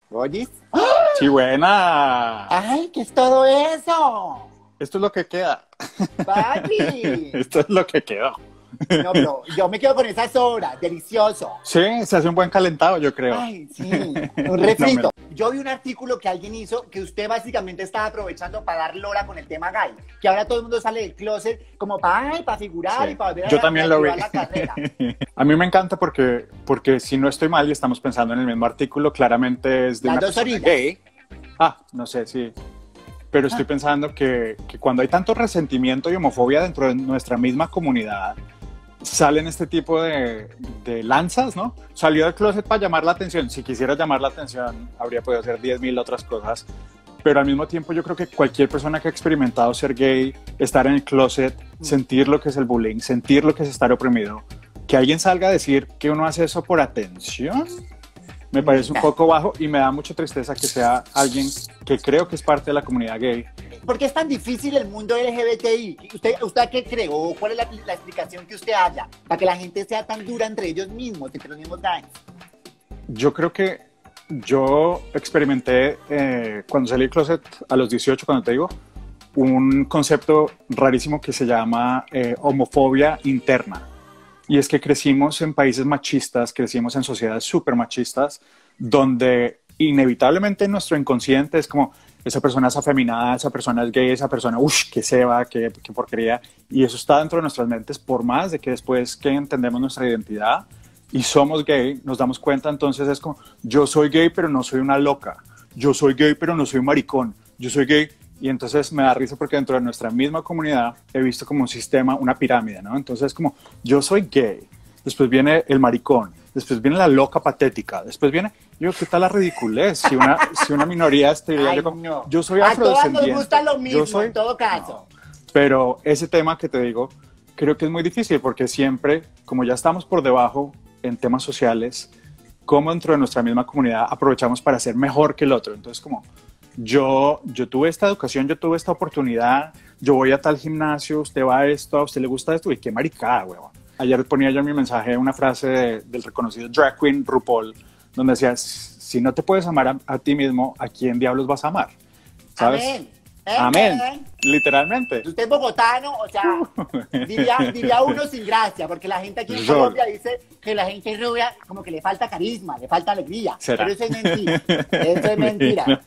¿Oyes? Sí, buena. ¡Ay, qué es todo eso! Esto es lo que queda. ¡Papi! Esto es lo que quedó. No, pero yo me quedo con esa sobra, delicioso. Sí, se hace un buen calentado, yo creo. Ay, sí, un No refrito. Yo vi un artículo que alguien hizo que usted básicamente estaba aprovechando para dar lora con el tema gay. Que ahora todo el mundo sale del closet como para figurar Sí. y para volver Yo también lo vi. reactivar la carrera. A mí me encanta porque si no estoy mal y estamos pensando en el mismo artículo, claramente es de Las una dos persona orillas. gay. No sé, sí. Pero estoy pensando que cuando hay tanto resentimiento y homofobia dentro de nuestra misma comunidad, salen este tipo de lanzas, ¿no? Salió del closet para llamar la atención. Si quisiera llamar la atención, habría podido hacer 10.000 otras cosas. Pero al mismo tiempo yo creo que cualquier persona que ha experimentado ser gay, estar en el closet, sentir lo que es el bullying, sentir lo que es estar oprimido, que alguien salga a decir que uno hace eso por atención, me parece un poco bajo y me da mucha tristeza que sea alguien que creo que es parte de la comunidad gay. ¿Por qué es tan difícil el mundo LGBTI? ¿Usted qué cree? ¿O cuál es la explicación que usted haya para que la gente sea tan dura entre ellos mismos, entre los mismos gays? Yo creo que yo experimenté cuando salí del closet a los 18, cuando te digo, un concepto rarísimo que se llama homofobia interna. Y es que crecimos en países machistas, crecimos en sociedades súper machistas, donde inevitablemente en nuestro inconsciente es como, esa persona es afeminada, esa persona es gay, esa persona, uff, qué seba, qué porquería. Y eso está dentro de nuestras mentes, por más de que después que entendemos nuestra identidad y somos gay, nos damos cuenta, entonces es como, yo soy gay, pero no soy una loca. Yo soy gay, pero no soy un maricón. Yo soy gay. Y entonces me da risa porque dentro de nuestra misma comunidad he visto como un sistema, una pirámide, ¿no? Entonces es como, yo soy gay, después viene el maricón, después viene la loca patética, después viene, yo, ¿qué tal la ridiculez? Si una minoría estaría, Ay, yo, como, no. yo soy A todas afrodescendiente. nos gusta lo mismo, yo soy, en todo caso. no. Pero ese tema que te digo, creo que es muy difícil porque siempre, como ya estamos por debajo en temas sociales, como dentro de nuestra misma comunidad aprovechamos para ser mejor que el otro. Entonces, como yo tuve esta educación, yo tuve esta oportunidad, yo voy a tal gimnasio, usted va a esto, a usted le gusta esto, y qué maricada, huevón. Ayer ponía yo en mi mensaje una frase del reconocido drag queen RuPaul, donde decía, si no te puedes amar a ti mismo, ¿a quién diablos vas a amar? ¿Sabes? Amén. Amén. Literalmente. Usted es bogotano, o sea, diría uno sin gracia, porque la gente aquí en Colombia dice que la gente rubia como que le falta carisma, le falta alegría. ¿Será? Pero eso es mentira. Eso es mentira.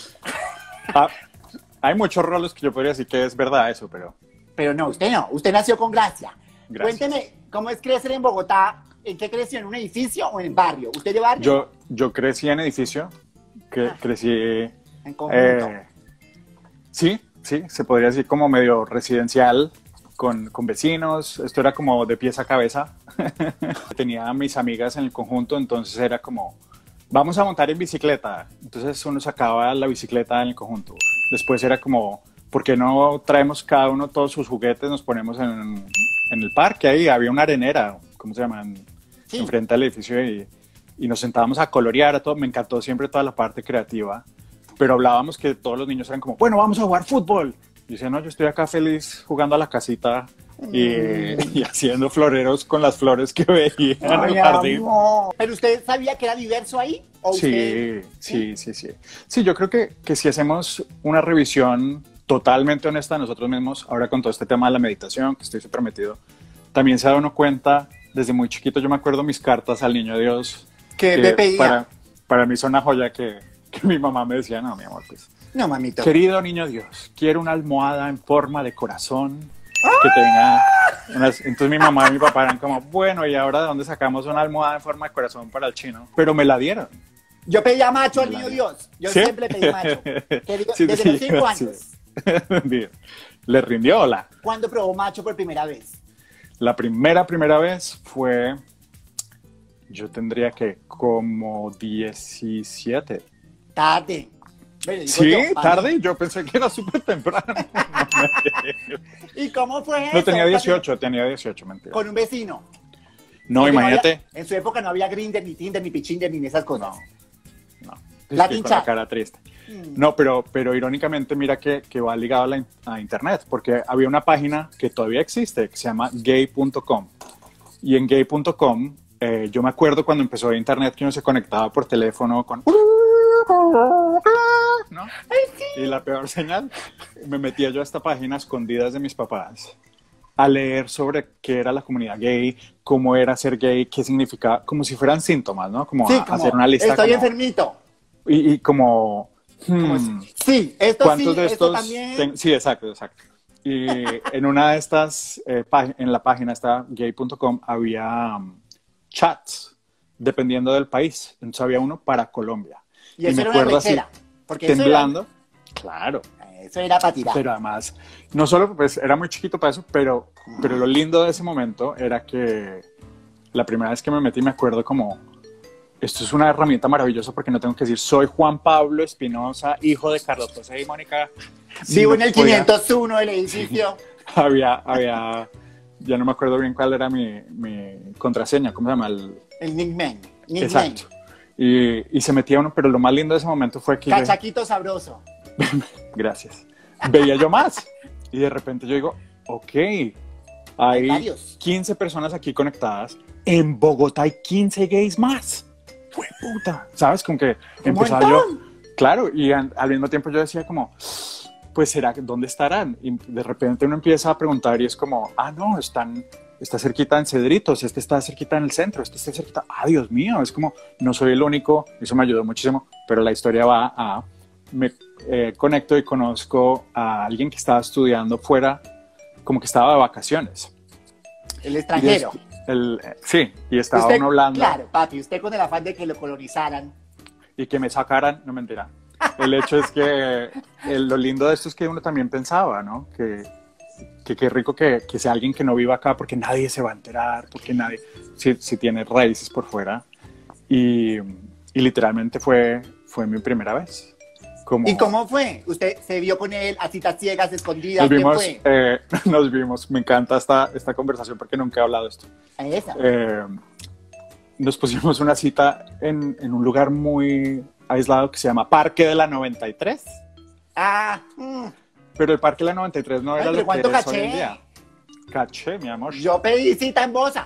Hay muchos roles que yo podría decir que es verdad eso, pero... Pero no, usted no. Usted nació con gracia. Gracias. Cuénteme, ¿cómo es crecer en Bogotá? ¿En qué creció? ¿En un edificio o en el barrio? ¿Usted de barrio? Yo crecí en edificio, crecí... En conjunto. Sí, se podría decir como medio residencial, con vecinos. Esto era como de pies a cabeza. Tenía a mis amigas en el conjunto, entonces era como, vamos a montar en bicicleta. Entonces uno sacaba la bicicleta en el conjunto. Después era como, ¿por qué no traemos cada uno todos sus juguetes? Nos ponemos en el parque, ahí había una arenera, ¿cómo se llaman? Sí. Enfrente al edificio y nos sentábamos a colorear, a todo. Me encantó siempre toda la parte creativa. Pero hablábamos que todos los niños eran como, bueno, vamos a jugar fútbol. Y decía, no, yo estoy acá feliz jugando a la casita y haciendo floreros con las flores que veía en el jardín. Amor. ¿Pero usted sabía que era diverso ahí? ¿O Sí, usted... sí. Sí, yo creo que si hacemos una revisión totalmente honesta de nosotros mismos, ahora con todo este tema de la meditación, que estoy súper metido, también se da uno cuenta, desde muy chiquito yo me acuerdo mis cartas al Niño Dios. ¿Qué te pedía? Para mí son una joya que mi mamá me decía, no, mi amor, pues... No, mamito. Querido Niño Dios, quiero una almohada en forma de corazón que tenga unas... Entonces mi mamá y mi papá eran como, bueno, ¿y ahora de dónde sacamos una almohada en forma de corazón para el chino? Pero me la dieron. Yo pedía macho al Niño Dios. Yo ¿Sí? siempre pedí macho. Sí, Desde los 5 años. Bien. ¿Le rindió la? ¿Cuándo probó macho por primera vez? La primera vez fue... Yo tendría que como 17. Tarde. Bueno, digo Sí, yo, tarde. Yo pensé que era súper temprano. ¿Y cómo fue eso? No, tenía 18, mentira. Con un vecino. No, Porque imagínate. en su época no había Grindr, ni Tinder, ni Pichinder, ni esas cosas. No. La Es que con tincha. la cara triste. No, pero irónicamente mira que va ligado a internet, porque había una página que todavía existe, que se llama gay.com. Y en gay.com, yo me acuerdo cuando empezó internet que uno se conectaba por teléfono con ¿no? Ay, sí. Y la peor señal, me metía yo a esta página a escondidas de mis papás a leer sobre qué era la comunidad gay, cómo era ser gay, qué significaba, como si fueran síntomas, ¿no? Como Sí, a hacer una lista. Estoy como, enfermito. y como, Sí, esto ¿cuántos sí, de esto estos? también. Sí, exacto, exacto. Y en una de estas, en la página esta gay.com, había chats, dependiendo del país. Entonces había uno para Colombia. Y Y eso me era una acuerdo así, rechera. Porque temblando. Claro. Eso era para tirar. Pero además, no solo pues era muy chiquito para eso, pero lo lindo de ese momento era que la primera vez que me metí me acuerdo como, esto es una herramienta maravillosa porque no tengo que decir soy Juan Pablo Espinosa, hijo de Carlos José y Mónica. Vivo en el 501 del edificio. Había, ya no me acuerdo bien cuál era mi contraseña, ¿cómo se llama? El nickname. Exacto. Y se metía uno, pero lo más lindo de ese momento fue que... Cachaquito sabroso. Gracias. Veía yo más. Y de repente yo digo, ok, hay 15 personas aquí conectadas. En Bogotá hay 15 gays más. ¡Fue puta! ¿Sabes? Como que empezaba yo... Claro, y al mismo tiempo yo decía como, pues será, ¿dónde estarán? Y de repente uno empieza a preguntar y es como, no, está cerquita en Cedritos, este está cerquita en el centro, este está cerquita, Dios mío, es como, no soy el único, eso me ayudó muchísimo, pero la historia va a, me conecto y conozco a alguien que estaba estudiando fuera, como que estaba de vacaciones. El extranjero. Sí, y estaba uno hablando. Claro, papi, usted con el afán de que lo colonizaran. Y que me sacaran, no mentira. El hecho es que lo lindo de esto es que uno también pensaba, ¿no? Que qué rico que sea alguien que no viva acá porque nadie se va a enterar, porque nadie, si tiene raíces por fuera. Y literalmente fue mi primera vez. ¿Y cómo fue? ¿Usted se vio con él a citas ciegas, escondidas? Nos vimos. Me encanta esta conversación porque nunca he hablado de esto. Esa. Nos pusimos una cita en un lugar muy aislado que se llama Parque de la 93. Pero el Parque de la 93 no era lo que es hoy en día. Caché, mi amor. Yo pedí cita en Bosa.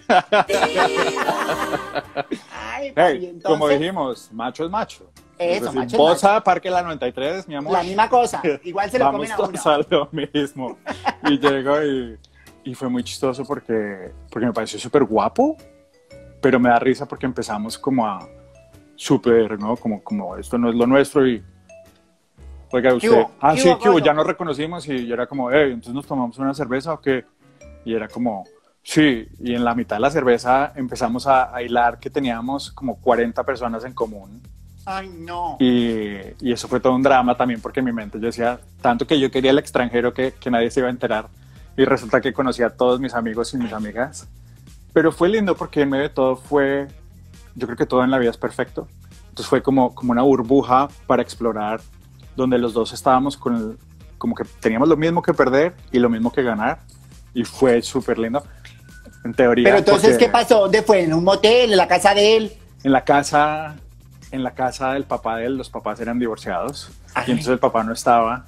Ay, hey, entonces... como dijimos, macho es macho. Eso, macho Bosa, macho. Parque de la 93, mi amor. La misma cosa. Igual se lo comen a uno. Vamos todos a lo mismo. Y llegó y fue muy chistoso porque me pareció súper guapo, pero me da risa porque empezamos como a súper, ¿no? Como esto no es lo nuestro y... Oiga, usted... sí, ¿qué hubo? Ya nos reconocimos y yo era como, entonces nos tomamos una cerveza o qué? Y era como, sí, y en la mitad de la cerveza empezamos a hilar que teníamos como 40 personas en común. Ay, no. Y eso fue todo un drama también porque en mi mente yo decía, tanto que yo quería el extranjero que nadie se iba a enterar y resulta que conocí a todos mis amigos y mis amigas. Pero fue lindo porque en medio de todo yo creo que todo en la vida es perfecto. Entonces fue como una burbuja para explorar donde los dos estábamos como que teníamos lo mismo que perder y lo mismo que ganar y fue súper lindo. En teoría. Pero entonces, ¿qué pasó? ¿Dónde fue? ¿En un motel? ¿En la casa de él? En la casa del papá de él, los papás eran divorciados. Ay. Y entonces el papá no estaba.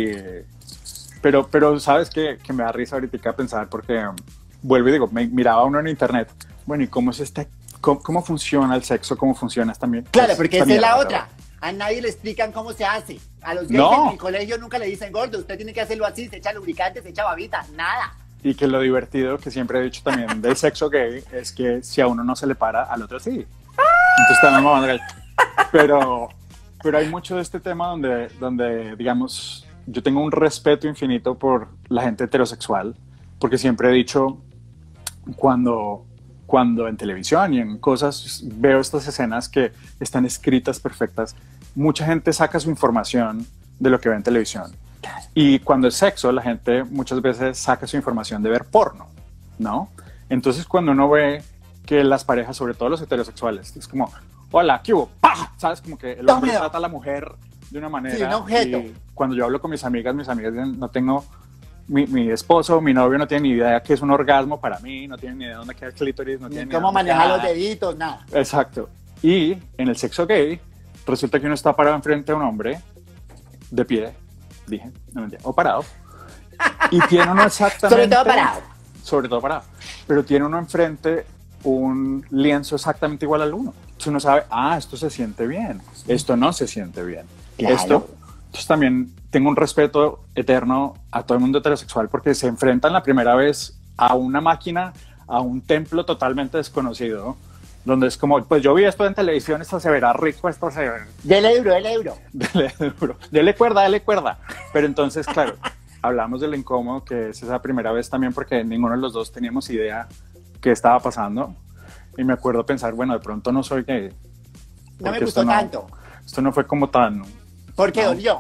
Pero sabes que me da risa ahorita pensar porque vuelvo y digo, me miraba uno en internet. Bueno, ¿y cómo funciona el sexo? ¿Cómo funciona también? Claro, porque esa es la otra. A nadie le explican cómo se hace. A los gays en el colegio nunca le dicen, gordo, usted tiene que hacerlo así, se echa lubricante, se echa babita, nada. Y que lo divertido que siempre he dicho también del sexo gay es que si a uno no se le para, al otro sí. Entonces también me van a decir, pero hay mucho de este tema donde, digamos, yo tengo un respeto infinito por la gente heterosexual, porque siempre he dicho, cuando en televisión y en cosas veo estas escenas que están escritas perfectas, mucha gente saca su información de lo que ve en televisión. Y cuando es sexo, la gente muchas veces saca su información de ver porno, ¿no? Entonces cuando uno ve que las parejas, sobre todo los heterosexuales, es como, hola, ¿qué hubo? ¡Pah! ¿Sabes? Como que el hombre trata a la mujer de una manera. Sí, un objeto. Y cuando yo hablo con mis amigas dicen, no tengo... Mi esposo, mi novio no tiene ni idea qué es un orgasmo para mí, no tiene ni idea dónde queda el clítoris, no tiene ni cómo manejar los deditos, nada. Exacto. Y en el sexo gay, resulta que uno está parado enfrente de un hombre, de pie, dije, no mentira, o parado, y tiene uno exactamente... Sobre todo parado. Pero tiene uno enfrente un lienzo exactamente igual al uno. Entonces uno sabe, esto se siente bien, esto no se siente bien. Claro. Entonces también tengo un respeto eterno a todo el mundo heterosexual porque se enfrentan la primera vez a una máquina, a un templo totalmente desconocido, donde es como, pues yo vi esto en televisión, esto se verá rico, esto se verá... Dele duro, dele duro. Dele duro, dele cuerda, dele cuerda. Pero entonces, claro, hablamos de lo incómodo que es esa primera vez también porque ninguno de los dos teníamos idea qué estaba pasando. Y me acuerdo pensar, bueno, de pronto no soy gay. No me gustó tanto. Esto no fue como tan... ¿Por qué no. dolió?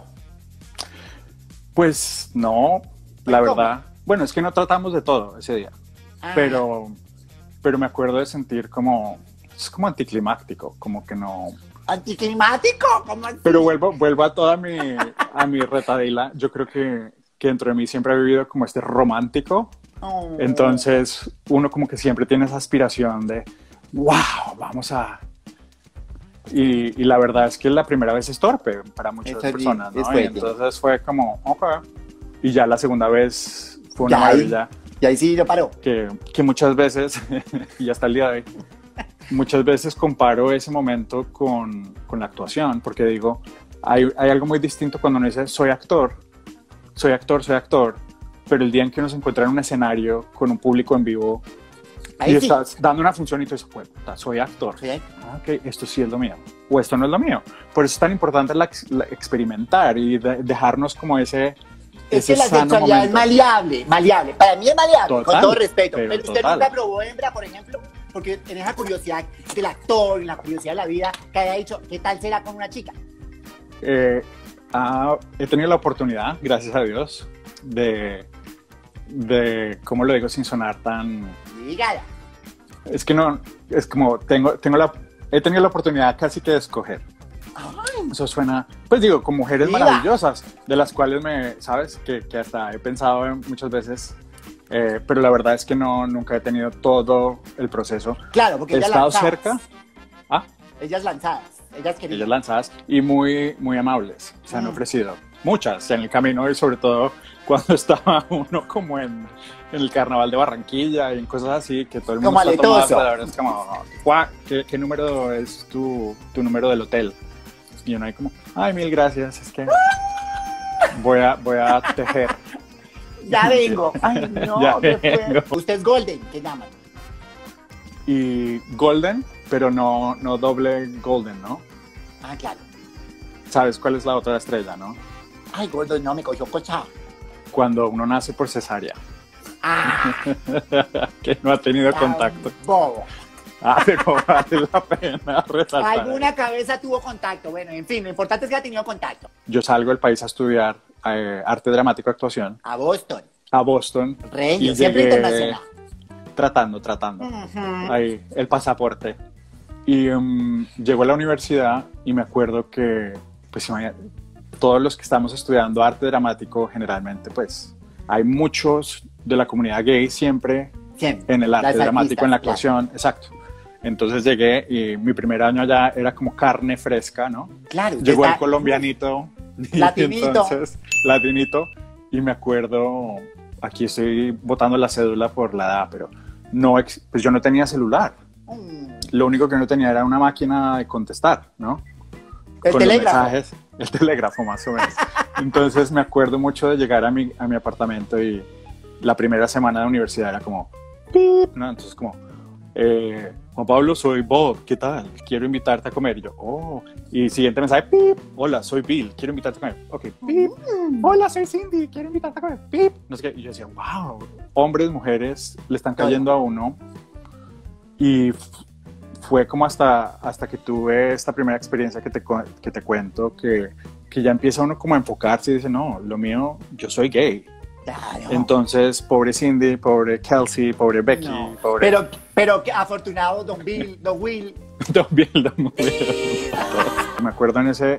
Pues no, la ¿Cómo? verdad. Bueno, es que no tratamos de todo ese día. Ah, Pero me acuerdo de sentir como... Es como anticlimáctico, como que no... ¿Anticlimático? ¿Cómo así? Pero vuelvo a toda mi retadila. Yo creo que dentro de mí siempre he vivido como este romántico. Oh. Entonces, uno como que siempre tiene esa aspiración de, wow, vamos a... Y la verdad es que la primera vez es torpe para muchas Eso personas, es ¿no? Y fuerte. entonces fue como, ok. Y ya la segunda vez fue una Ya ahí- maravilla Y ahí sí lo paró. que muchas veces, y hasta el día de hoy, muchas veces comparo ese momento con la actuación, porque digo, hay algo muy distinto cuando uno dice, soy actor, pero el día en que uno se encuentra en un escenario con un público en vivo Ahí y sí. estás dando una función y tú dices, "Pues, puta, soy actor, Sí. ok, esto sí es lo mío, o esto no es lo mío". Por eso es tan importante la experimentar y dejarnos como ese Es que la sano sexualidad es momento. maleable. Para mí es maleable, Total, con todo respeto. pero Pero usted total. nunca probó hembra, por ejemplo, porque en esa curiosidad del actor, en la curiosidad de la vida, que haya dicho, ¿qué tal será con una chica? He tenido la oportunidad, gracias a Dios, de ¿cómo lo digo sin sonar tan... Dígala. Es que no, es como, he tenido la oportunidad casi que de escoger. Eso suena, pues digo, con mujeres Viva. maravillosas, de las cuales ¿sabes? Que hasta he pensado muchas veces, pero la verdad es que nunca he tenido todo el proceso. Claro, porque He ellas estado lanzadas. cerca, Ellas lanzadas. Ellas queridas. ellas lanzadas y muy, muy amables, se han ofrecido muchas en el camino y sobre todo cuando estaba uno como en el carnaval de Barranquilla y en cosas así, que todo el mundo Como está tomado aletoso. alrededor, es como, ¿qué número es tu número del hotel? Y uno ahí como, ay, mil gracias, es que voy a tejer. Ya vengo. Ay, no, Ya qué vengo. fuerte. Usted es Golden, ¿qué llaman? Y golden, pero no doble golden, ¿no? Ah, claro. ¿Sabes cuál es la otra estrella, no? Ay, gordo, no, me cogió cochado. Cuando uno nace por cesárea, Ah, que no ha tenido tan contacto. bobo. Pero vale la pena resaltar. Alguna cabeza tuvo contacto. Bueno, en fin, lo importante es que ha tenido contacto. Yo salgo del país a estudiar arte dramático, actuación, A Boston. a Boston. Regio, y siempre llegué internacional. Tratando. Ujú. Ahí, el pasaporte. Y llego a la universidad y me acuerdo que, pues, todos los que estamos estudiando arte dramático, generalmente, pues, hay muchos de la comunidad gay siempre Siempre. en el arte Las dramático, en la artistas, actuación, exacto. Entonces llegué y mi primer año allá era como carne fresca, ¿no? Claro. Llegó está- el colombianito, y Latinito. entonces, latinito, y me acuerdo, aquí estoy botando la cédula por la edad, pero pues yo no tenía celular. Lo único que no tenía era una máquina de contestar, ¿no? El Con telégrafo. los mensajes, el telégrafo más o menos. Entonces me acuerdo mucho de llegar a mi apartamento y la primera semana de universidad era como, "Pip", ¿no? Entonces como, Juan Pablo, soy Bob, ¿qué tal? Quiero invitarte a comer. Y yo, oh. Y siguiente mensaje, pip, hola, soy Bill, quiero invitarte a comer. Ok, pip, hola, soy Cindy, quiero invitarte a comer. Pip, no sé qué. Y yo decía, wow, hombres, mujeres, le están cayendo a uno. Y fue como hasta que tuve esta primera experiencia que te cuento, que ya empieza uno como a enfocarse y dice, no, lo mío, yo soy gay. Claro. Entonces, pobre Cindy, pobre Kelsey, pobre Becky, No. pobre... Pero que afortunado Don Bill, Don Will. Don Bill. Me acuerdo en ese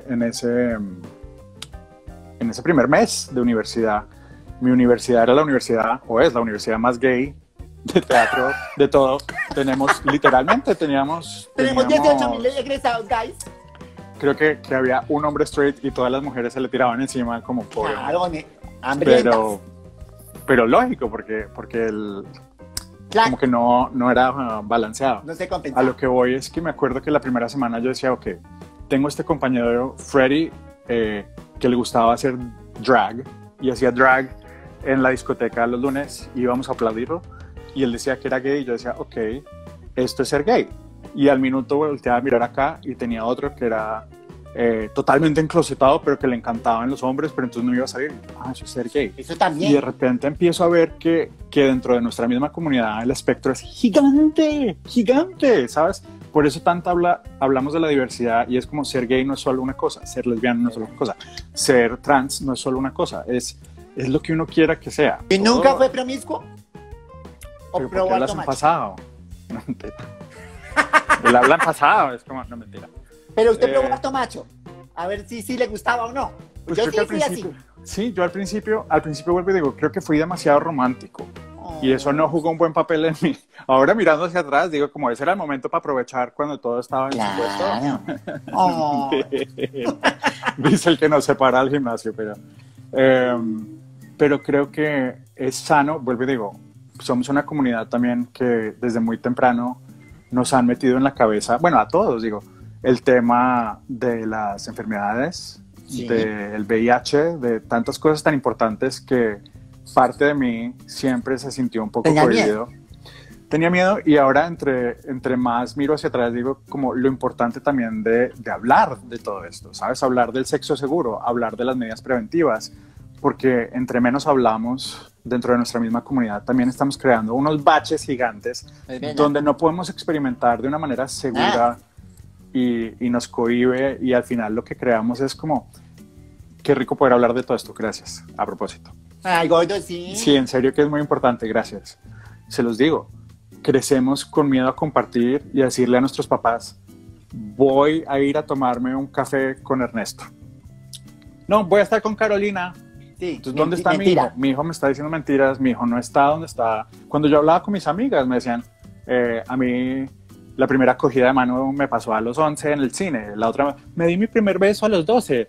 primer mes de universidad, mi universidad era la universidad, o es la universidad más gay de teatro, de todo. Literalmente teníamos 18,000 egresados, guys. creo que había un hombre straight y todas las mujeres se le tiraban encima como por... Claro, hambrientas. Pero lógico, porque Claro, como que no era balanceado. no se A compensaba. lo que voy es que me acuerdo que la primera semana yo decía, ok, tengo este compañero, Freddy, que le gustaba hacer drag y hacía drag en la discoteca los lunes, íbamos a aplaudirlo y él decía que era gay y yo decía, ok, esto es ser gay. Y al minuto volteaba a mirar acá y tenía otro que era totalmente enclosetado, pero que le encantaban los hombres, pero entonces no iba a salir. Ah, eso es ser gay. Eso también. Y de repente empiezo a ver que dentro de nuestra misma comunidad el espectro es gigante, gigante, ¿sabes? Por eso tanto hablamos de la diversidad y es como ser gay no es solo una cosa, ser lesbiano no es solo una cosa, ser trans no es solo una cosa, es lo que uno quiera que sea. ¿Y nunca fue promiscuo? ¿O pero probó ¿por qué hablas harto en macho? pasado? No, mentira. El habla en pasado, es como, no, mentira. Pero usted probó harto macho. A ver si le gustaba o no. Pues Yo creo que sí al fui así. principio, sí, yo al principio vuelvo y digo, creo que fui demasiado romántico. Oh. Y eso no jugó un buen papel en mí. Ahora mirando hacia atrás, digo, como ese era el momento para aprovechar cuando todo estaba en su Claro. puesto. Oh. Dice el que no se para al gimnasio, pero creo que es sano, vuelvo y digo, somos una comunidad también que desde muy temprano nos han metido en la cabeza, bueno, a todos, digo, el tema de las enfermedades, Sí. del VIH, de tantas cosas tan importantes que parte de mí siempre se sintió un poco Tenía cohibido. Tenía miedo y ahora entre más miro hacia atrás digo como lo importante también de hablar de todo esto, ¿sabes? Hablar del sexo seguro, hablar de las medidas preventivas, porque entre menos hablamos dentro de nuestra misma comunidad también estamos creando unos baches gigantes donde no podemos experimentar de una manera segura y nos cohíbe y al final lo que creamos es como, qué rico poder hablar de todo esto, gracias, a propósito. Ay, gordo, sí. Sí, en serio que es muy importante, gracias. Se los digo, crecemos con miedo a compartir y a decirle a nuestros papás, voy a ir a tomarme un café con Ernesto. No, voy a estar con Carolina. Sí. Entonces, ¿dónde está mi hijo? Mi hijo me está diciendo mentiras, mi hijo no está donde está. Cuando yo hablaba con mis amigas me decían, a mí la primera acogida de mano me pasó a los 11 en el cine, la otra me di mi primer beso a los 12,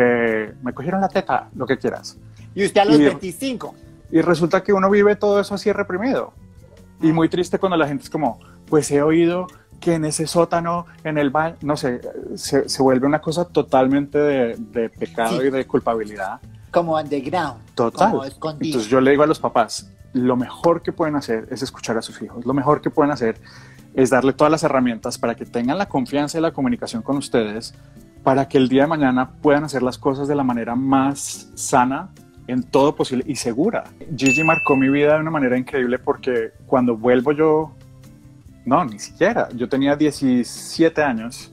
me cogieron la teta, lo que quieras. Y usted a los 25. Y resulta que uno vive todo eso así reprimido. Y muy triste cuando la gente es como, pues he oído que en ese sótano, en el baño, no sé, se vuelve una cosa totalmente de pecado y de culpabilidad. Como underground. Total. Como escondido. Entonces yo le digo a los papás, lo mejor que pueden hacer es escuchar a sus hijos. Lo mejor que pueden hacer es darle todas las herramientas para que tengan la confianza y la comunicación con ustedes, para que el día de mañana puedan hacer las cosas de la manera más sana en todo posible y segura. Gigi marcó mi vida de una manera increíble porque cuando vuelvo yo, no, ni siquiera, yo tenía 17 años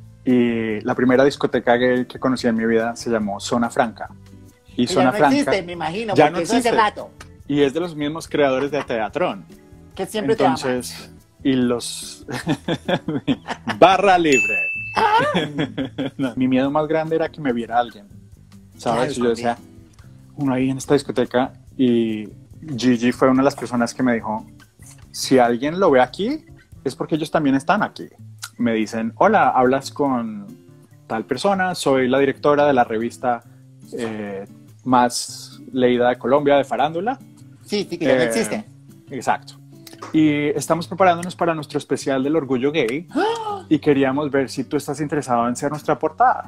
y la primera discoteca gay que conocí en mi vida se llamó Zona Franca. Y ya Zona no Franca existe, me imagino, ya porque no eso hace existe. rato. Y es de los mismos creadores de Teatrón. Que siempre Entonces, y los barra libre. No, mi miedo más grande era que me viera alguien, ¿sabes? Claro, Yo decía, uno ahí en esta discoteca y Gigi fue una de las personas que me dijo, si alguien lo ve aquí, es porque ellos también están aquí. Me dicen, hola, hablas con tal persona, soy la directora de la revista más leída de Colombia de farándula. Sí, que ya no existe. Exacto. Y estamos preparándonos para nuestro especial del orgullo gay y queríamos ver si tú estás interesado en ser nuestra portada.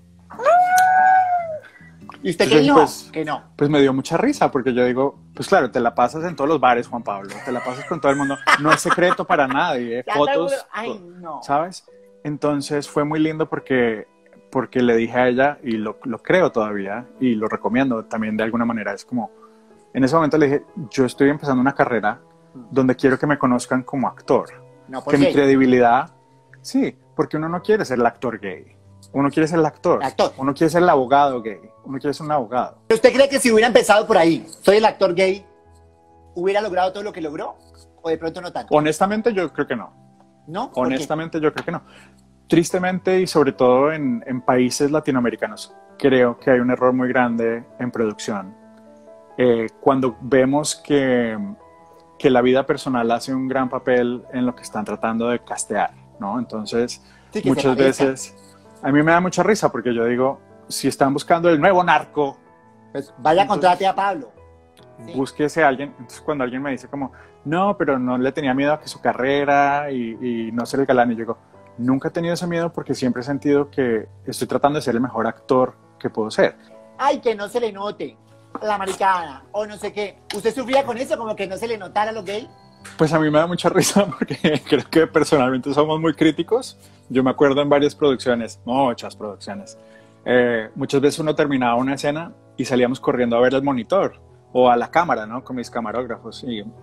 ¿Y usted Entonces, que no? pues, Que no. Pues me dio mucha risa porque yo digo, pues claro, te la pasas en todos los bares, Juan Pablo, te la pasas con todo el mundo, no es secreto para nadie, Ya fotos, ay, no. ¿sabes? Entonces fue muy lindo porque le dije a ella, y lo creo todavía, y lo recomiendo también de alguna manera, es como, en ese momento le dije, yo estoy empezando una carrera donde quiero que me conozcan como actor, No, por que mi gay. credibilidad, sí, porque uno no quiere ser el actor gay, uno quiere ser el actor, uno quiere ser el abogado gay, uno quiere ser un abogado. ¿Usted cree que si hubiera empezado por ahí, soy el actor gay, hubiera logrado todo lo que logró? ¿O de pronto no tanto? Honestamente yo creo que no. ¿No? ¿Por qué? Honestamente yo creo que no. Tristemente y sobre todo en países latinoamericanos, creo que hay un error muy grande en producción. Cuando vemos que la vida personal hace un gran papel en lo que están tratando de castear, ¿no? Entonces, Sí, que muchas se parezca. veces, a mí me da mucha risa porque yo digo, si están buscando el nuevo narco, Pues vaya, contrate a Pablo. Sí. búsquese a alguien. Entonces cuando alguien me dice como, no, pero no le tenía miedo a que su carrera y no ser el galán, y yo digo, nunca he tenido ese miedo porque siempre he sentido que estoy tratando de ser el mejor actor que puedo ser. Ay, que no se le note la maricada o no sé qué. ¿Usted sufría con eso, como que no se le notara a los gays? Pues a mí me da mucha risa porque creo que personalmente somos muy críticos. Yo me acuerdo en varias producciones, muchas producciones, muchas veces uno terminaba una escena y salíamos corriendo a ver el monitor o a la cámara, ¿no? Con mis camarógrafos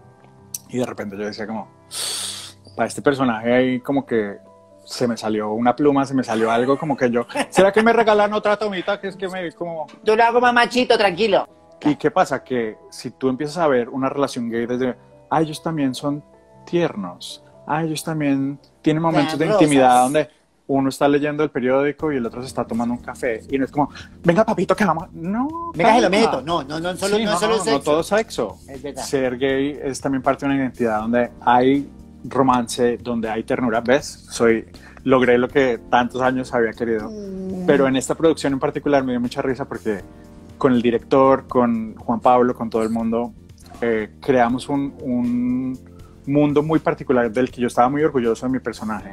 y de repente yo decía como, para este personaje ahí como que se me salió una pluma, se me salió algo como que yo, ¿será que me regalan otra tomita? Que es que me vi como... Yo lo hago más machito, tranquilo. ¿Y qué pasa? Que si tú empiezas a ver una relación gay desde, ellos también son tiernos, ellos también tienen momentos de intimidad donde uno está leyendo el periódico y el otro se está tomando un café y no es como, venga papito que vamos, no, venga se lo meto, no solo, sí, no solo sexo. No todo sexo. Es verdad. Ser gay es también parte de una identidad donde hay romance, donde hay ternura, ¿ves? Logré lo que tantos años había querido, pero en esta producción en particular me dio mucha risa porque con el director, con Juan Pablo, con todo el mundo, creamos un mundo muy particular del que yo estaba muy orgulloso de mi personaje.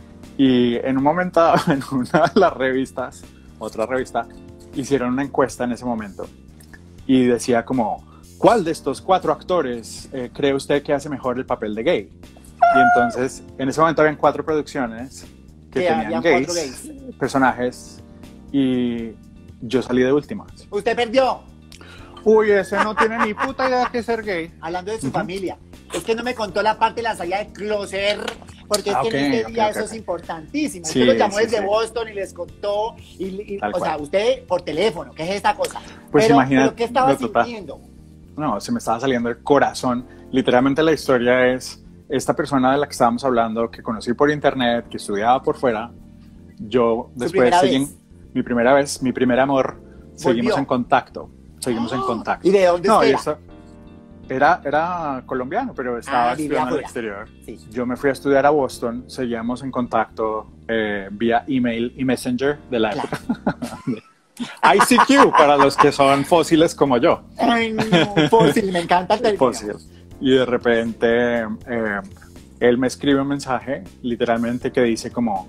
Y en un momento, en una de las revistas, otra revista, hicieron una encuesta en ese momento y decía como, ¿cuál de estos 4 actores cree usted que hace mejor el papel de gay? Y entonces, en ese momento habían 4 producciones que tenían gays, personajes, y yo salí de últimas. ¿Usted perdió? Uy, ese no tiene ni puta idea que ser gay. Hablando de su familia, es que no me contó la parte de la salida de closer, porque es que en este día eso es importantísimo. Sí, usted lo llamó sí, desde sí. Boston y les contó, o sea, usted por teléfono, ¿qué es esta cosa? Pues imagínate, pero ¿qué estaba sintiendo? No, se me estaba saliendo el corazón. Literalmente la historia es esta persona de la que estábamos hablando, que conocí por internet, que estudiaba por fuera. Yo después seguí mi primera vez, mi primer amor, seguimos en contacto. Seguimos en contacto. ¿Y de dónde era colombiano, pero estaba estudiando en el exterior. Sí. Yo me fui a estudiar a Boston, seguíamos en contacto vía email y Messenger de la época. ICQ, para los que son fósiles como yo. Ay, no, fósil, me encanta el término. Fósil. Y de repente él me escribe un mensaje, literalmente, que dice como,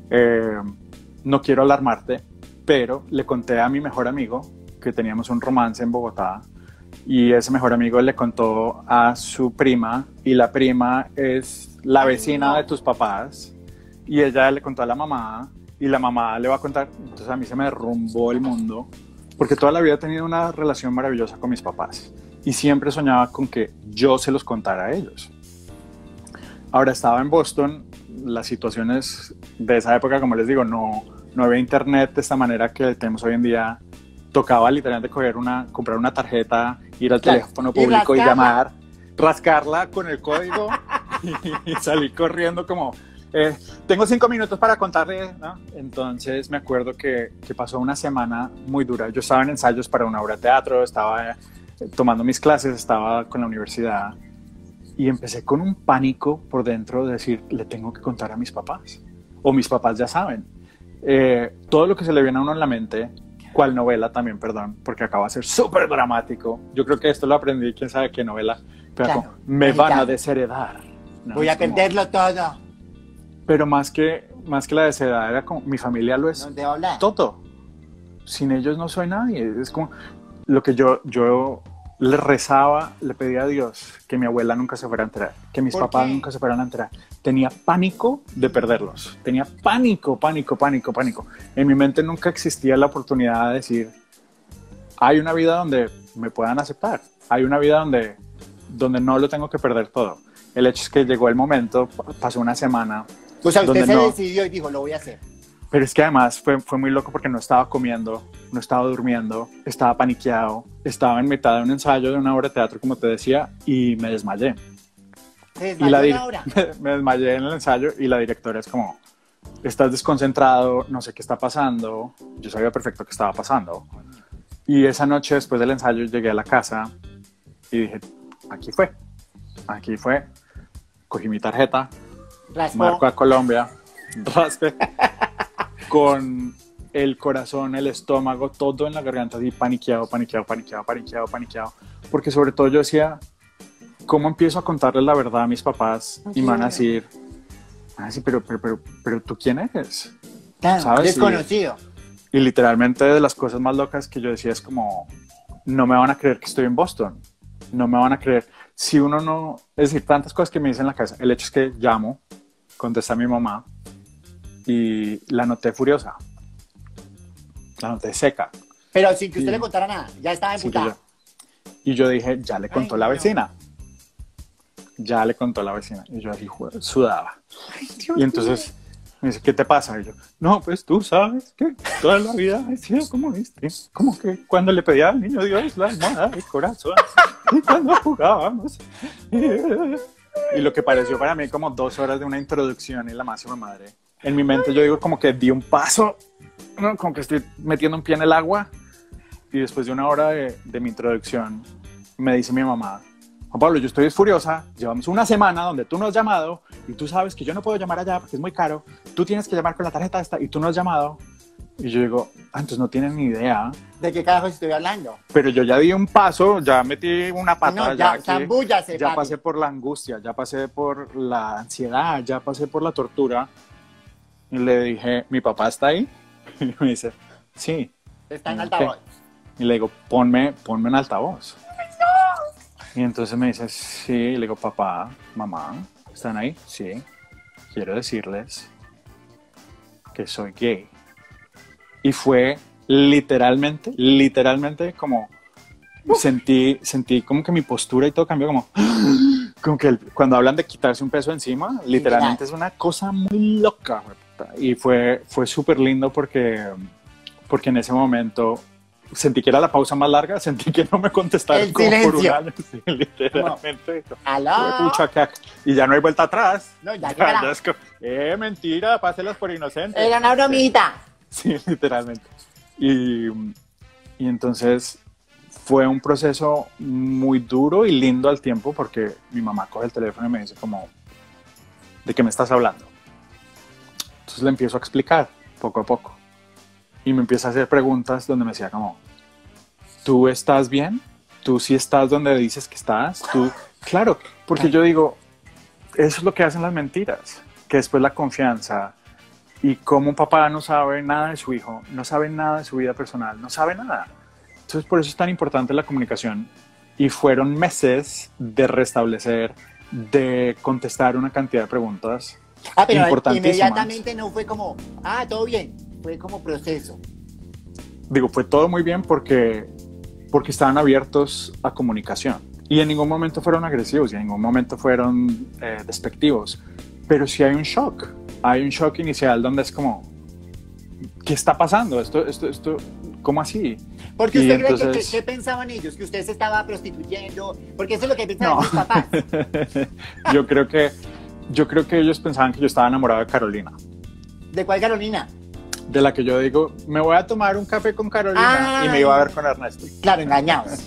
no quiero alarmarte, pero le conté a mi mejor amigo que teníamos un romance en Bogotá, y ese mejor amigo le contó a su prima, y la prima es la vecina de tus papás, y ella le contó a la mamá, y la mamá le va a contar. Entonces a mí se me derrumbó el mundo, porque toda la vida he tenido una relación maravillosa con mis papás, y siempre soñaba con que yo se los contara a ellos. Ahora estaba en Boston, las situaciones de esa época, como les digo, no había internet de esta manera que tenemos hoy en día. Tocaba literalmente comprar una tarjeta, ir al teléfono público y llamar, rascarla con el código y salir corriendo como, tengo 5 minutos para contarle, ¿no? Entonces me acuerdo que pasó una semana muy dura. Yo estaba en ensayos para una obra de teatro, estaba tomando mis clases, estaba con la universidad y empecé con un pánico por dentro de decir, le tengo que contar a mis papás, o mis papás ya saben. Todo lo que se le viene a uno en la mente, cual novela también, perdón, porque acaba de ser súper dramático. Yo creo que esto lo aprendí, quién sabe qué novela, pero claro, como, me van a desheredar, ¿no? Voy a perderlo todo. Pero más que la desheredad, era como, mi familia lo es todo. Sin ellos no soy nadie. Es como lo que yo le rezaba, le pedía a Dios que mi abuela nunca se fuera a enterar, que mis papás nunca se fueran a enterar. Tenía pánico de perderlos. Tenía pánico. En mi mente nunca existía la oportunidad de decir, hay una vida donde me puedan aceptar. Hay una vida donde no lo tengo que perder todo. El hecho es que llegó el momento, pasó una semana. O sea, usted se decidió y dijo, lo voy a hacer. Pero es que además fue muy loco porque no estaba comiendo, no estaba durmiendo, estaba paniqueado, estaba en mitad de un ensayo de una obra de teatro, como te decía, y me desmayé. ¿Se desmayó ahora? Me desmayé en el ensayo y la directora es como, estás desconcentrado, no sé qué está pasando. Yo sabía perfecto qué estaba pasando. Y esa noche, después del ensayo, llegué a la casa y dije, aquí fue. Cogí mi tarjeta, marco a Colombia, raspe, con el corazón, el estómago, todo en la garganta, así paniqueado, porque sobre todo yo decía, ¿cómo empiezo a contarles la verdad a mis papás? Y me van a decir, pero ¿tú quién eres? Claro, ¿sabes? desconocido. Y literalmente de las cosas más locas que yo decía es como, no me van a creer que estoy en Boston, no me van a creer. Si uno no, es decir, tantas cosas que me dicen en la cabeza. El hecho es que llamo, contesta mi mamá y la noté furiosa, la noté seca. Pero sin que usted le contara nada, ya estaba emputada. Y yo dije, ya le contó la vecina. Ya le contó la vecina. Y yo así sudaba. Ay, Dios y entonces me dice, ¿qué te pasa? Y yo, no, pues tú sabes que toda la vida he sido como este. Como que cuando le pedía al niño Dios la almohada del corazón. Y cuando jugábamos. Y lo que pareció para mí como 2 horas de una introducción en la máxima madre. En mi mente yo digo como que di un paso, ¿no? Como que estoy metiendo un pie en el agua. Y después de 1 hora de mi introducción, me dice mi mamá, Juan Pablo, yo estoy furiosa, llevamos 1 semana donde tú no has llamado y tú sabes que yo no puedo llamar allá porque es muy caro, tú tienes que llamar con la tarjeta esta y tú no has llamado. Y yo digo, entonces no tienen ni idea. ¿De qué carajo estoy hablando? Pero yo ya di un paso, ya metí una pata, no, ya ya pasé por la angustia, ya pasé por la ansiedad, ya pasé por la tortura. Y le dije, ¿mi papá está ahí? Y me dice, sí. Está en altavoz. Y le digo, ponme en altavoz. No. Y entonces me dice, sí. Y le digo, papá, mamá, ¿están ahí? Sí. Quiero decirles que soy gay. Y fue literalmente como sentí como que mi postura y todo cambió, como que cuando hablan de quitarse un peso encima, literalmente es una cosa muy loca. Y fue súper lindo porque en ese momento sentí que era la pausa más larga, sentí que no me contestaron el como silencio. por un año, sí, literalmente. ¿Aló? Y ya no hay vuelta atrás. No, ya es como, mentira, páselas por inocentes. Era una bromita. Sí, literalmente. Y entonces fue un proceso muy duro y lindo al tiempo porque mi mamá coge el teléfono y me dice como, ¿de qué me estás hablando? Entonces le empiezo a explicar poco a poco. Y me empieza a hacer preguntas donde me decía como, ¿tú estás bien? ¿Tú sí estás donde dices que estás? ¿Tú? Claro, porque yo digo, eso es lo que hacen las mentiras, que después la confianza y como un papá no sabe nada de su hijo, no sabe nada de su vida personal, no sabe nada. Entonces por eso es tan importante la comunicación. Y fueron meses de restablecer, de contestar una cantidad de preguntas pero importantísimas. Inmediatamente no fue como, todo bien. Fue como proceso. Digo, fue todo muy bien porque estaban abiertos a comunicación. Y en ningún momento fueron agresivos y en ningún momento fueron despectivos. Pero sí hay un shock. Hay un shock inicial donde es como, ¿qué está pasando? Esto ¿cómo así? Porque usted cree que ¿qué pensaban ellos? ¿Que usted se estaba prostituyendo? Porque eso es lo que pensaban mis papás. Yo creo que ellos pensaban que yo estaba enamorado de Carolina. ¿De cuál Carolina? De la que yo digo, me voy a tomar un café con Carolina y me iba a ver con Ernesto. Claro, engañados.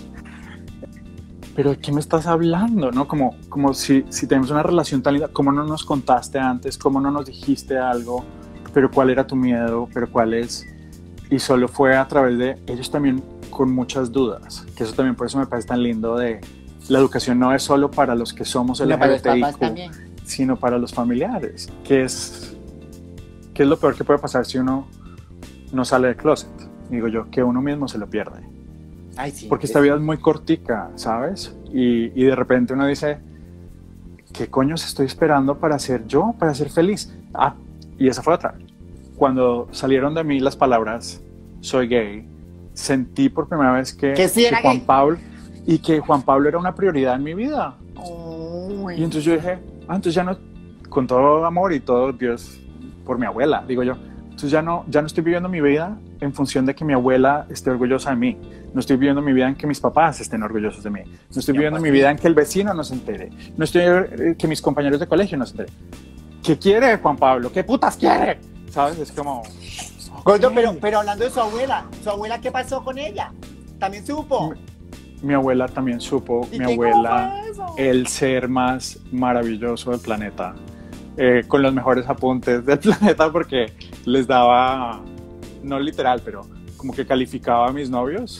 Pero ¿de qué me estás hablando? ¿No? Como si tenemos una relación tan linda, ¿cómo no nos contaste antes? ¿Cómo no nos dijiste algo? ¿Pero cuál era tu miedo? ¿Pero cuál es? Y solo fue a través de ellos también con muchas dudas. Que eso también por eso me parece tan lindo de la educación no es solo para los que somos LGBTIQ, sino para los familiares, que es lo peor que puede pasar si uno no sale del closet. Digo yo, que uno mismo se lo pierde. Ay, sí, porque esta vida es muy cortica, ¿sabes? Y de repente uno dice, ¿qué coños estoy esperando para ser yo, para ser feliz? Y esa fue otra. Cuando salieron de mí las palabras, soy gay, sentí por primera vez que Juan Pablo, y que Juan Pablo era una prioridad en mi vida. Y entonces yo dije, entonces ya no, con todo amor y todo Dios, por mi abuela, digo yo, entonces ya no estoy viviendo mi vida en función de que mi abuela esté orgullosa de mí. No estoy viviendo mi vida en que mis papás estén orgullosos de mí. No estoy viviendo mi vida en que el vecino no se entere. No estoy que mis compañeros de colegio no se enteren. ¿Qué quiere Juan Pablo? ¿Qué putas quiere? ¿Sabes? Es como... Gordo, pero hablando de su abuela, ¿qué pasó con ella? ¿También supo? Mi abuela también supo. Mi abuela, el ser más maravilloso del planeta. Con los mejores apuntes del planeta porque les daba, no literal, pero como que calificaba a mis novios.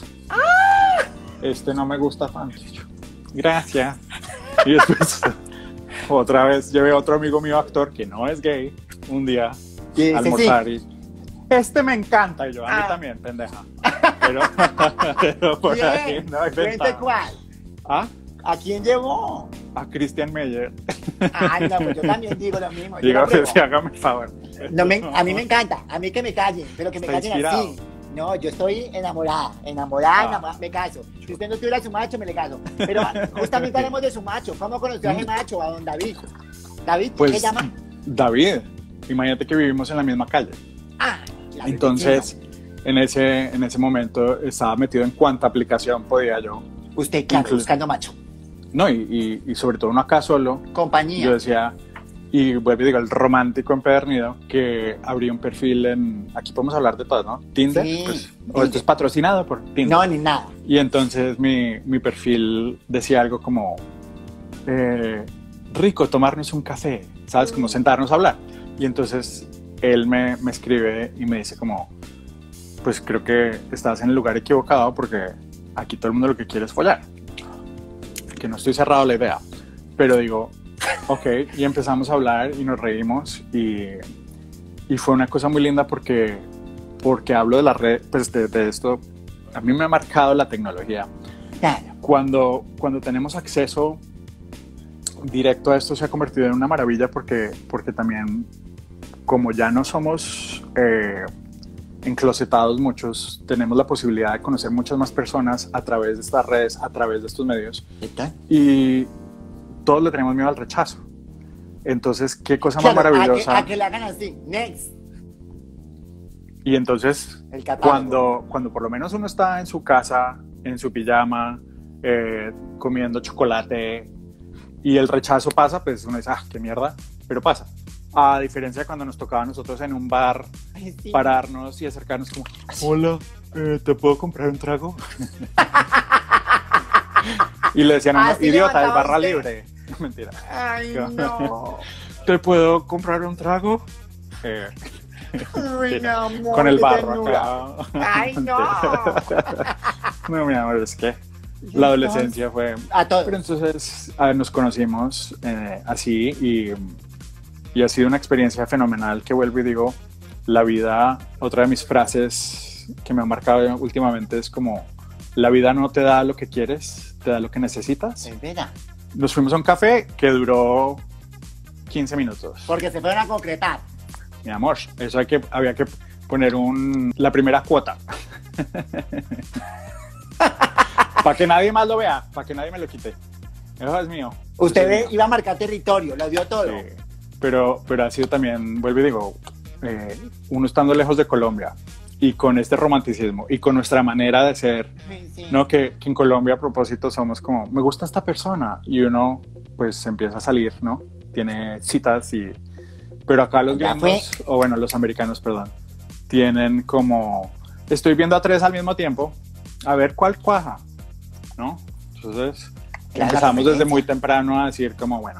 Este no me gusta tanto. Gracias. Y después otra vez llevé a otro amigo mío actor que no es gay un día a almorzar y este me encanta. Y yo, a mí también, pendeja. Pero, pero por Bien, ahí no hay cuente ventaja. cuál. ¿Ah? ¿A quién llevó? A Christian Meyer. Ay, no, pues yo también digo lo mismo. yo Dígame, lo pruebo. sí, hágame el favor. No, a mí me encanta, a mí que me callen, pero que me Está callen inspirado. así. No, yo estoy enamorada, me caso. Si usted no tuviera su macho, me le caso. Pero justamente hablemos de su macho. ¿Cómo conoció a ese macho, a don David? ¿David? ¿Qué Pues, llama? David, imagínate que vivimos en la misma calle. Ah, la Entonces, en ese momento estaba metido en cuánta aplicación podía yo. vecina. Usted, claro, Incluso- buscando macho. No, y sobre todo uno acá solo, Compañía. yo decía, y vuelvo y digo, el romántico empedernido, que abrí un perfil en, aquí podemos hablar de todo, ¿no? Tinder, Sí, pues, o Tinder. esto es patrocinado por Tinder. No, ni nada. Y entonces mi perfil decía algo como, rico tomarnos un café, ¿sabes? Como sentarnos a hablar. Y entonces él me escribe y me dice como, pues creo que estás en el lugar equivocado porque aquí todo el mundo lo que quiere es follar. Que no estoy cerrado a la idea, pero digo, ok, y empezamos a hablar y nos reímos y fue una cosa muy linda porque hablo de la red, pues de esto, a mí me ha marcado la tecnología. Claro. Cuando tenemos acceso directo a esto se ha convertido en una maravilla porque también, como ya no somos enclosetados muchos, tenemos la posibilidad de conocer muchas más personas a través de estas redes, a través de estos medios, ¿Qué tal? y todos le tenemos miedo al rechazo. Entonces, qué cosa Claro, más maravillosa. a que le hagan así. Next. Y entonces, El catálogo. cuando por lo menos uno está en su casa, en su pijama, comiendo chocolate, y el rechazo pasa, pues uno dice, qué mierda, pero pasa. A diferencia de cuando nos tocaba a nosotros en un bar, Ay, sí. pararnos y acercarnos como, hola, ¿te puedo comprar un trago? Y le decían, Así idiota, es levantaba barra usted. libre. Mentira. Ay, no. ¿Te puedo comprar un trago? Uy, mi amor. Con el qué barro ternura. acá. Ay, no. No, mi amor, es que la adolescencia fue... A todos. Pero entonces nos conocimos así y ha sido una experiencia fenomenal que vuelvo y digo, la vida, otra de mis frases que me ha marcado últimamente es como, la vida no te da lo que quieres, te da lo que necesitas. Es verdad. Nos fuimos a un café que duró 15 minutos. Porque se fueron a concretar. Mi amor, eso había que poner la primera cuota. Para que nadie más lo vea, para que nadie me lo quite. Eso es mío. Usted Eso es mío. iba a marcar territorio, lo dio todo. Sí, pero ha sido también, vuelvo y digo, uno estando lejos de Colombia y con este romanticismo y con nuestra manera de ser, Sí, sí. ¿no? Que en Colombia a propósito somos como, me gusta esta persona y uno pues empieza a salir, ¿no? Tiene citas pero acá los Ya gringos, o bueno, los americanos, perdón, tienen como, estoy viendo a 3 al mismo tiempo, a ver cuál cuaja, ¿no? Entonces Claro, empezamos la desde muy competencia. temprano a decir como, bueno,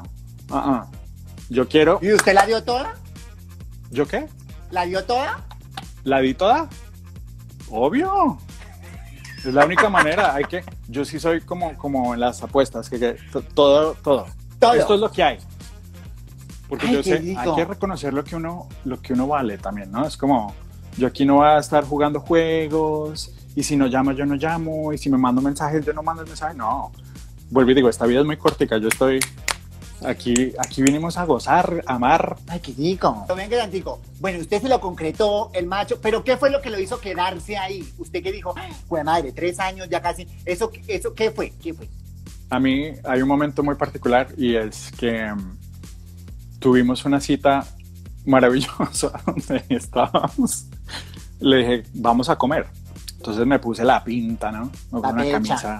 yo quiero, ¿Y usted la dio toda? ¿yo qué? ¿La dio toda? ¿La di toda? Obvio. Es la única manera. Yo sí soy como en las apuestas, que todo. Todo. Esto es lo que hay. Porque Ay, yo qué sé, rico. hay que reconocer lo que uno vale también, ¿no? Es como, yo aquí no voy a estar jugando juegos, y si no llamo, yo no llamo, y si me mando mensajes, yo no mando el mensaje. No. Vuelvo y digo, esta vida es muy cortica. Yo estoy aquí vinimos a gozar, a amar. Ay, qué rico. Ven, Antico. Bueno, usted se lo concretó, el macho, pero ¿qué fue lo que lo hizo quedarse ahí? Usted que dijo, pues madre, 3 años ya casi. ¿Eso qué fue? ¿Qué fue? A mí hay un momento muy particular y es que tuvimos una cita maravillosa donde estábamos. Le dije, vamos a comer. Entonces me puse la pinta, ¿no? Me puse una pecha. camisa.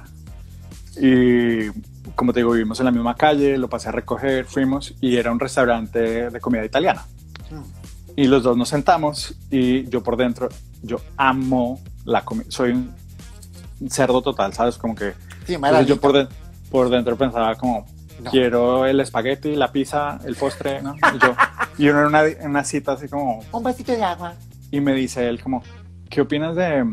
Y como te digo, vivimos en la misma calle, lo pasé a recoger, fuimos y era un restaurante de comida italiana. Y los dos nos sentamos y yo por dentro, yo amo la comida. Soy un cerdo total, ¿sabes? Como que... Sí, Entonces yo por dentro pensaba como, No. quiero el espagueti, la pizza, el postre, ¿no? Y uno en una cita así como, Un vasito de agua. y me dice él como, ¿qué opinas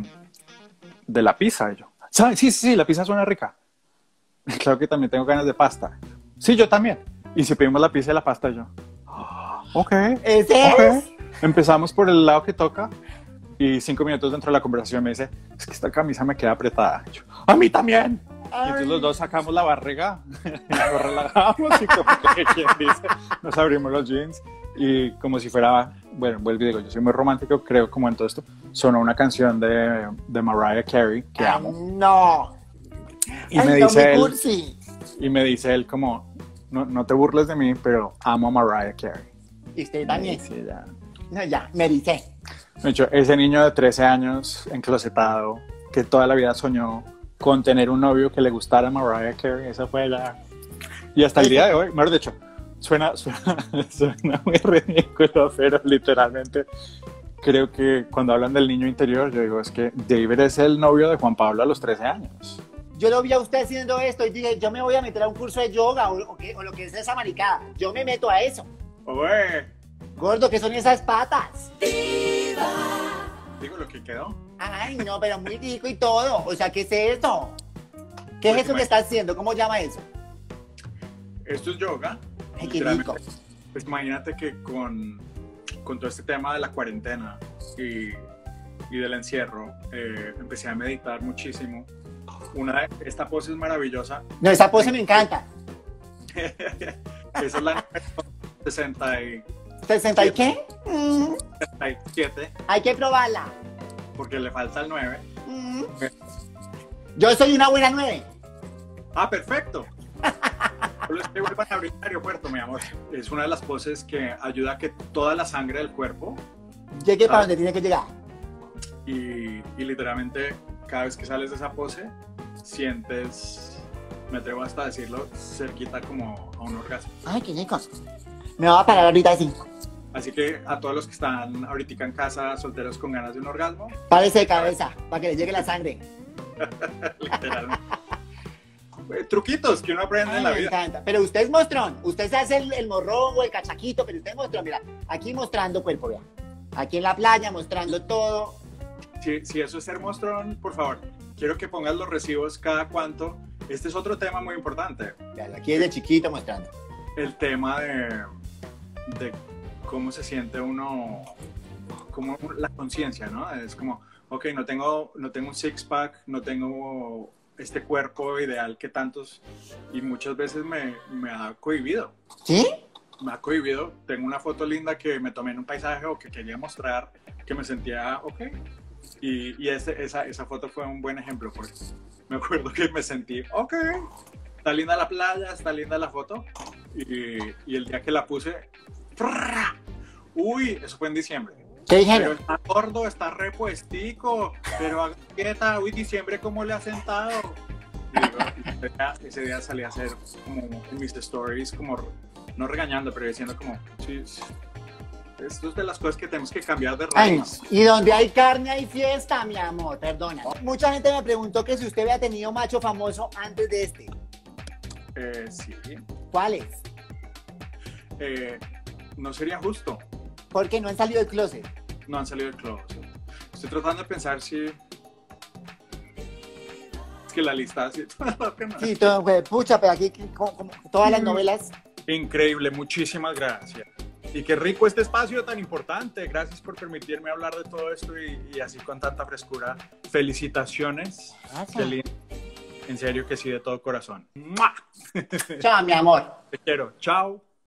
de la pizza? Y yo, ¿sabes? Sí, la pizza suena rica. Claro que también tengo ganas de pasta. Sí, yo también. Y si pedimos la pizza y la pasta, yo, ok. ¿Ese Ok. es? Empezamos por el lado que toca Y 5 minutos dentro de la conversación me dice, es que esta camisa me queda apretada. Y yo, ¡a mí también! Y entonces los dos sacamos la barriga, nos relajamos y como que quien dice, nos abrimos los jeans y como si fuera, bueno, vuelvo y digo, yo soy muy romántico, creo como en todo esto, sonó una canción de Mariah Carey que amo. No. Y Ay, me no, dice mi él, cursi. como, no te burles de mí, pero amo a Mariah Carey. Y usted también. Sí, ya. No, ya, me dice. De hecho, ese niño de 13 años, enclosetado, que toda la vida soñó con tener un novio que le gustara a Mariah Carey, esa fue la... Y hasta el día de hoy, mejor dicho, suena muy ridículo, pero literalmente creo que cuando hablan del niño interior, yo digo, es que David es el novio de Juan Pablo a los 13 años. Yo lo vi a usted haciendo esto y dije, yo me voy a meter a un curso de yoga o lo que es esa maricada. Yo me meto a eso. Oye, Gordo, ¿qué son esas patas? digo lo que quedó. Ay, no, pero muy rico y todo. O sea, ¿qué es eso? ¿Qué es Pues eso que está haciendo? ¿Cómo llama eso? Esto es yoga. Ay, qué rico. Pues imagínate que con todo este tema de la cuarentena y del encierro, empecé a meditar muchísimo. Esta pose es maravillosa. No, esa pose me encanta. Esa es la 67, ¿60 y qué? 67, Hay que probarla. porque le falta el 9. Yo soy una buena 9. Ah, perfecto. Solo es que vuelvan a abrir el aeropuerto, mi amor. Es una de las poses que ayuda a que toda la sangre del cuerpo Llegue para donde tiene que llegar. y literalmente cada vez que sales de esa pose sientes, me atrevo hasta a decirlo, cerquita como a un orgasmo. Ay, qué rico. Me voy a parar ahorita así. Así que a todos los que están ahorita en casa solteros con ganas de un orgasmo, Párese de cabeza para que le llegue la sangre. literalmente. Truquitos que uno aprende Ay, en la me vida. encanta. Pero usted es mostrón. Usted se hace el morrongo, el cachaquito, pero usted es mostrón. Mira, aquí mostrando cuerpo, vea. Aquí en la playa mostrando todo. Si eso es ser mostrón, por favor, quiero que pongas los recibos cada cuánto. Este es otro tema muy importante. Vea, aquí desde chiquito mostrando. El tema de cómo se siente uno, como la conciencia, ¿no? Es como, ok, no tengo un six-pack, no tengo este cuerpo ideal que tantos, y muchas veces me ha cohibido. ¿Sí? Me ha cohibido. Tengo una foto linda que me tomé en un paisaje o que quería mostrar, que me sentía ok. Y esa foto fue un buen ejemplo, porque me acuerdo que me sentí, ok, está linda la playa, está linda la foto, y el día que la puse, ¡frrra! Uy, eso fue en diciembre. ¿Qué Pero dijeron? está gordo, está repuestico, pero quieta, uy, diciembre, ¿cómo le ha sentado? Y digo, ese día salí a hacer como en mis stories, como, no regañando, pero diciendo como, sí, esto es de las cosas que tenemos que cambiar de Ay, no. raíz. Y donde hay carne hay fiesta, mi amor, perdona. Mucha gente me preguntó que si usted había tenido macho famoso antes de este. Sí, ¿Cuál es? no sería justo. Porque no han salido del closet. No han salido del closet. Estoy tratando de pensar si... Es que la lista así... Sí, todo, güey, pucha, pero aquí como todas las novelas. Increíble, muchísimas gracias. Y qué rico este espacio tan importante. Gracias por permitirme hablar de todo esto y así con tanta frescura. Felicitaciones. Gracias. Qué lindo. En serio que sí, de todo corazón. ¡Mua! Chao, mi amor. Te quiero. Chao.